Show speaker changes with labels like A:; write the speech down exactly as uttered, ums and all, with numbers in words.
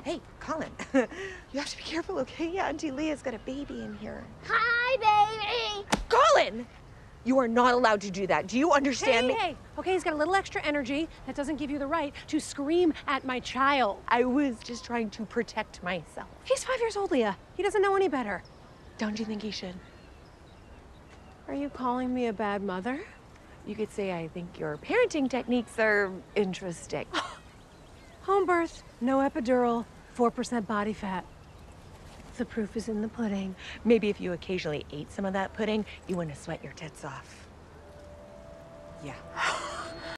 A: Hey, Colin. You have to be careful, okay? Yeah, Auntie Leah's got a baby in here.
B: Hi, baby!
A: Colin! You are not allowed to do that. Do you understand
C: hey,
A: me?
C: Hey, okay, he's got a little extra energy. That doesn't give you the right to scream at my child.
A: I was just trying to protect myself.
C: He's five years old, Leah. He doesn't know any better.
A: Don't you think he should?
C: Are you calling me a bad mother?
A: You could say I think your parenting techniques are interesting.
C: Home birth, no epidural, four percent body fat. The proof is in the pudding.
A: Maybe if you occasionally ate some of that pudding, you wouldn't sweat your tits off. Yeah.